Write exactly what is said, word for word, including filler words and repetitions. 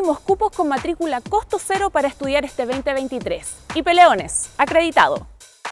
últimos cupos con matrícula costo cero para estudiar este veinte veintitrés. Y Peleones, acreditado.